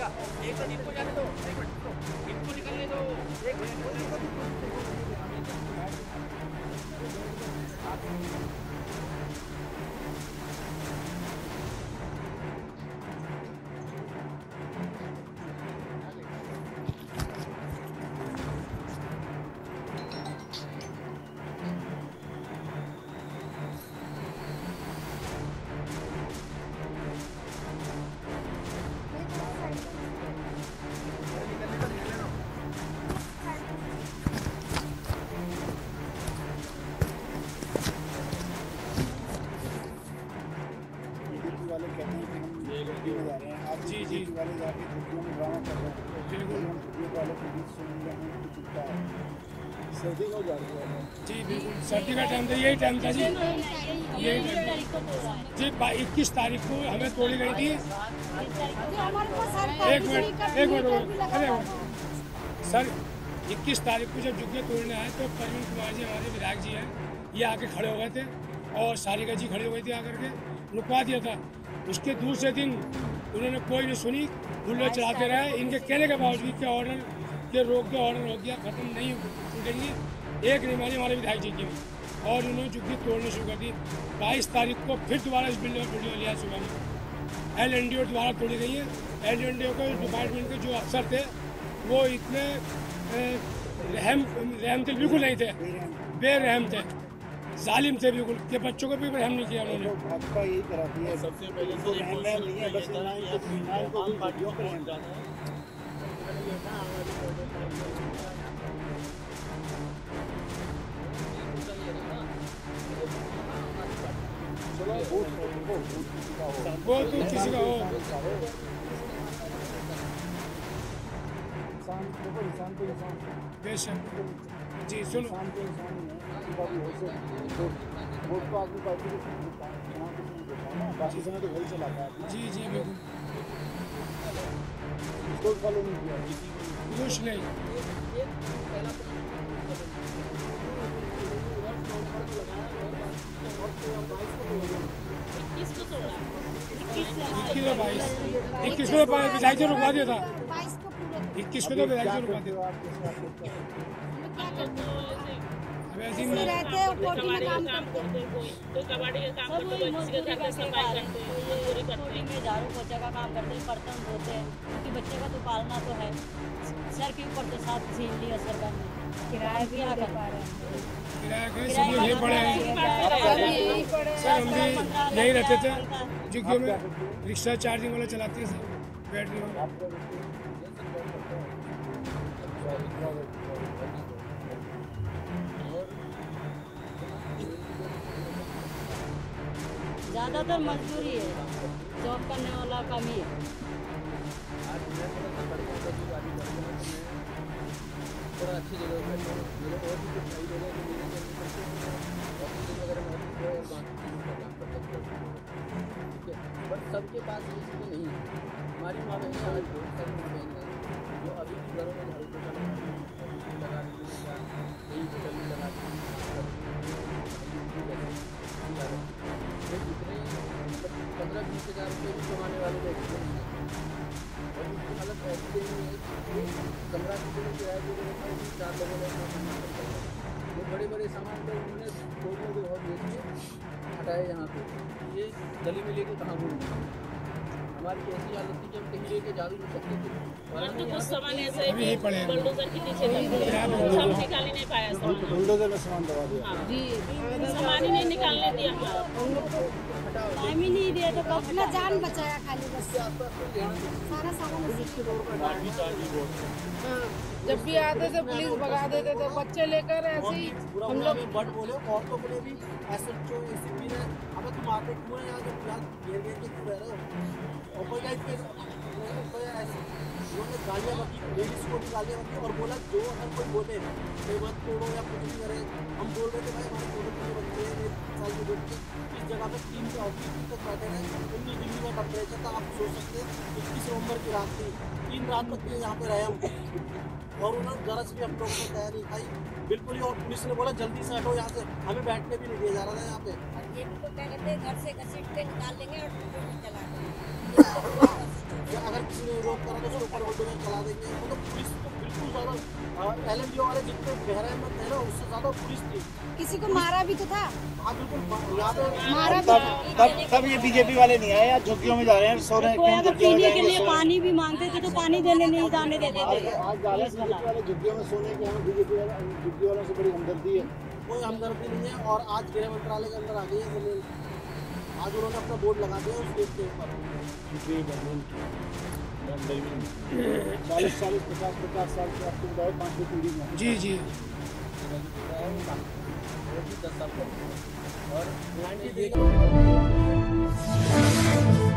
एक मिनट इनको जाने दो, एक मिनट इनको निकलने दो, एक मिनट। वाले कहते हैं कि हम छुट्टी में जा रहे हैं, आप जी वाले जाके छुट्टियों में ड्रामा कर रहे हैं। बिल्कुल हम छुट्टियों वालों के बीच सुन रहे हैं कि छुट्टा है, सर्दी हो जा रही है। जी बिल्कुल सर्दी का टाइम था, यही टाइम था जी, यही जी 21 तारीख को हमें तोड़ी गई थी। एक मिनट अरे सर 21 तारीख को जब जुग्गे तोड़ने आए तो प्रवीण कुमार जी हमारे विधायक जी हैं, ये आके खड़े हो गए थे और सारिका जी खड़ी हो गई थी आकर के, रुकवा दिया था। उसके दूसरे दिन उन्होंने कोई नहीं सुनी, बुल्ले चलाते रहे। इनके कहने के बावजूद के ऑर्डर के रोक के ऑर्डर हो गया, खत्म नहीं टूटेंगी, एक नहीं मानी हमारे विधायक जी की, और उन्होंने जुग्गी तोड़नी शुरू कर दी। 22 तारीख को फिर दोबारा इस बिल्डिंग में वीडियो लिया सुबह में, LNDO द्वारा तोड़ी गई है। LNDO के डिपार्टमेंट के जो अफसर थे वो इतने रहमदिल बिल्कुल नहीं थे, बेरहम थे, जालिम थे बिल्कुल, के बच्चों को भी रहम नहीं किया उन्होंने। भाजपा यही कराती है सबसे पहले तो रहम नहीं है, बस इनको भी पार्टियों पर रहम जाना है। वो तो किसी का हो बेशक जी सुनो वोट को आदमी पार्टी बाकी समय तो वही चलाता है। जी जी बिल्कुल इसको फॉलो नहीं किया कुछ नहीं। इक्कीस को विधायक जी रुकवा दिया था, 21 को तो विधायक जी रुकवा दिया। रहते हैं कोठी में काम करते हैं, कोई कबाड़ी का काम करते हैं, कोई घर का सफाई करते हैं, कोठी में झाड़ू पोछा का काम करते हैं, बर्तन धोते हैं, क्योंकि बच्चे का तो पालना तो है। सर के ऊपर तो साथ छीन लिया सरकार ने, किराया भी आ कर पा रहे हैं, किराया यही पड़े हैं सर। हम भी यही रहते थे जुग्गियों में, रिक्शा चार्जिंग वाला चलाते हैं सर, बैटरी वाला। ज़्यादातर मजदूरी है, जॉब करने वाला कम ही है। थोड़ा अच्छी जगह पर मेरे और भी कुछ नई जगह जो मेरे ऑफिस वगैरह में और बाकी काम करते हैं, ठीक है। बट सबके पास ये चीज़ें नहीं है। हमारी माँ बहनें आज बहुत सारी माँ बहनें हैं जो अभी भी घरों में झाड़ू पोछा लगा रही है या कहीं होटल में लगा रही इतने 15-20 हज़ार रुपये भी कमाने वाले लोग हैं और उसकी हालत ऐसी नहीं है कि कमरा किसी ने किराया दे रखा है, 4 लोगों ने अपना सामान रखा है। वो बड़े बड़े सामान को उन्होंने लोगों के और बेच के हटाए यहाँ पे, ये गली में लेके कहाँ घूम। हमारी ऐसी हालत थी कि हम कहीं लेके जा भी नहीं सकते थे। परंतु कुछ सामान ऐसे बुलडोजर के नीचे सब निकाल ही नहीं पाया, बुलडोजर में सामान दबा दिया जी, सामान ही नहीं निकालने दिया, टाइम ही नहीं दिया, तो अपना जान बचाया खाली बस, सारा सामान। जब भी आते थे पुलिस भगा देते थे, बच्चे लेकर ऐसे ही हम लोग बट बोले औरतों को भी SHO ACP ने अब तुम आते क्यों है यहाँ जो घेर के क्यों रह रहे हो, और कोई उन्होंने गालियाँ बकी, लेडीज को भी गालियाँ बकी और बोला जो अगर कोई बोले कोई बात तोड़ो या कुछ भी करे। हम बोल रहे थे भाई हमारे छोटे बच्चे हैं, 1 साल के बच्चे इस जगह पे 3 से 19 तक बैठे हैं, 19 डिग्री का टेम्परेचर था। आप सोच सकते हैं 21 नवंबर की रात थी, 3 रात तक यहाँ पे रहे हम और उन्होंने जरा से भी हम लोगों को तैयारी खाई बिल्कुल ही। और पुलिस ने बोला जल्दी से हटो यहाँ से, हमें बैठने भी नहीं दिया जा रहा था यहाँ पे। ये भी तो क्या कहते हैं, घर से घसीट के निकाल लेंगे और चला देंगे। अगर किसी ने विरोध करा तो उसके ऊपर बुलडोजर चला देंगे। मतलब पुलिस तो बिल्कुल ज़्यादा LMDO वाले जितने गहराई में थे ना उससे ज़्यादा पुलिस थी। किसी को मारा भी तो था। हाँ बिल्कुल, यहाँ पे मारा भी तब ये बीजेपी वाले नहीं आए, आज झुग्गियों में जा रहे हैं, सो रहे कोई हैं, अगर पीने के लिए पानी भी मांगते थे तो पानी देने नहीं जाने देते थे। आज जा रहे हैं बीजेपी वाले झुग्गियों में सोने के, हमें बीजेपी वाले झुग्गी वालों से बड़ी हमदर्दी है। कोई हमदर्दी नहीं है। और आज गृह मंत्रालय के अंदर आ गई है जमीन, आज उन्होंने अपना बोर्ड लगा दिया उस गेट के ऊपर। 40, 50 साल से आपको बताओ 5वीं पीढ़ी में। जी जी 10 साल और